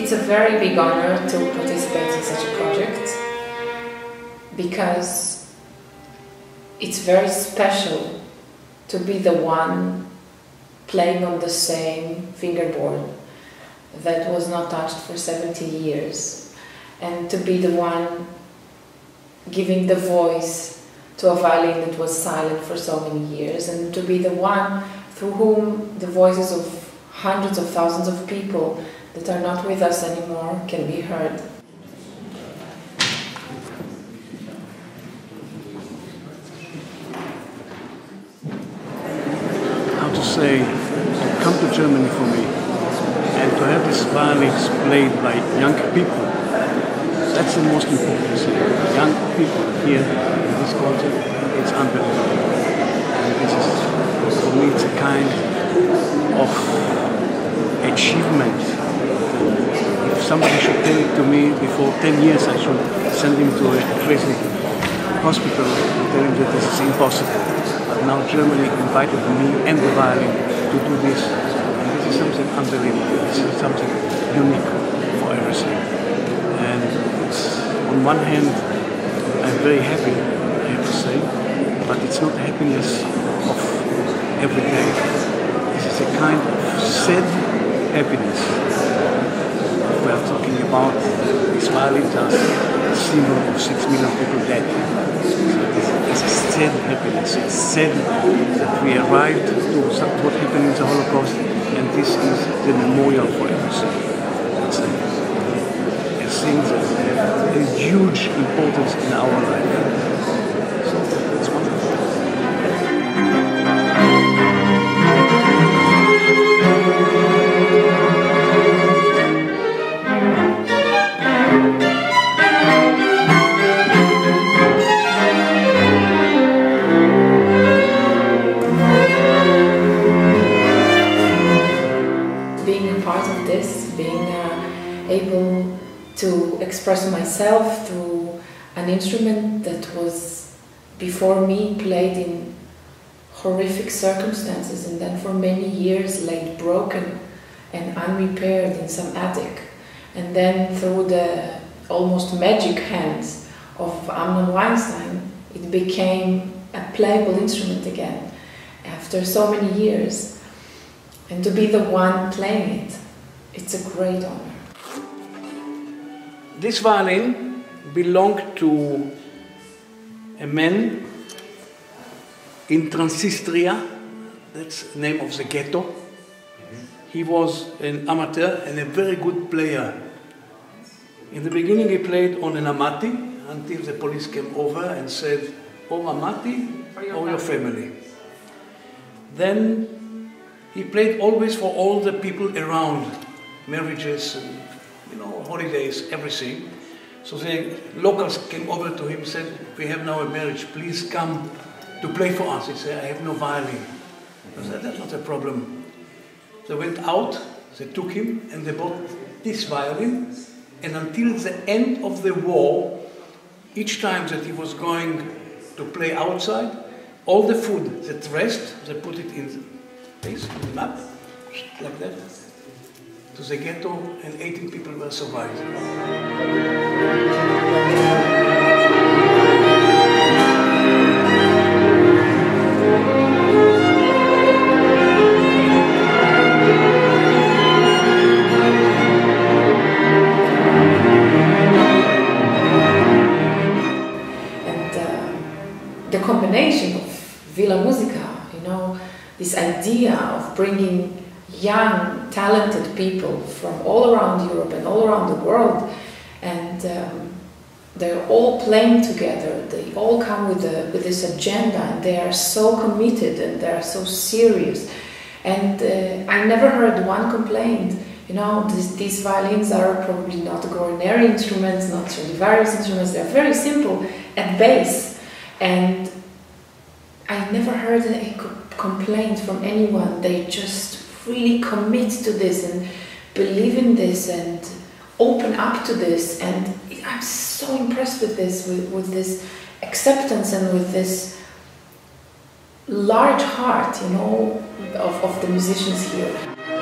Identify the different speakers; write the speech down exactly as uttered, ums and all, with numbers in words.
Speaker 1: it's a very big honor to participate in such a project because it's very special to be the one playing on the same fingerboard that was not touched for seventy years, and to be the one giving the voice to a violin that was silent for so many years, and to be the one through whom the voices of hundreds of thousands of people that are not with us anymore can be heard.
Speaker 2: How to say, to come to Germany for me and to have these violins played by young people, that's the most important thing. Young people here in this country, it's unbelievable. And this is, for me, it's a kind of achievement. If somebody should tell it to me before ten years, I should send him to a crazy hospital and tell him that this is impossible. But now Germany invited me and the violin to do this. And this is something unbelievable. This is something unique for everything. And it's, on one hand, I'm very happy, I have to say, but it's not happiness of every day. This is a kind of sad happiness. We are talking about these violins are a symbol of six million people dead. So it's a sad happiness. It's sad that we arrived to what happened in the Holocaust, and this is the memorial for everything. It's a, a thing that has a huge importance in our life. So it's wonderful.
Speaker 1: Able to express myself through an instrument that was before me played in horrific circumstances and then for many years laid broken and unrepaired in some attic, and then through the almost magic hands of Amnon Weinstein it became a playable instrument again after so many years, and to be the one playing it, it's a great honor.
Speaker 2: This violin belonged to a man in Transnistria, that's the name of the ghetto. Mm-hmm. He was an amateur and a very good player. In the beginning he played on an amati until the police came over and said, "Oh, amati or your, or your family." Then he played always for all the people around, marriages and you know, holidays, everything. So the locals came over to him and said, "We have now a marriage, please come to play for us." He said, "I have no violin." I said, "That's not a problem." They went out, they took him, and they bought this violin, and until the end of the war, each time that he was going to play outside, all the food that rest, they put it in the place, in the map, like that, to the ghetto, and eighteen people were survived.
Speaker 1: And uh, the combination of Villa Musica, you know, this idea of bringing young, talented people from all around Europe and all around the world, and um, they're all playing together. They all come with, a, with this agenda, and they are so committed and they are so serious. And uh, I never heard one complaint. You know, this, these violins are probably not Guarneri instruments, not Stradivarius instruments. They're very simple at base, and I never heard a complaint from anyone. They just really commit to this and believe in this and open up to this, and I'm so impressed with this, with, with this acceptance and with this large heart, you know, of, of the musicians here.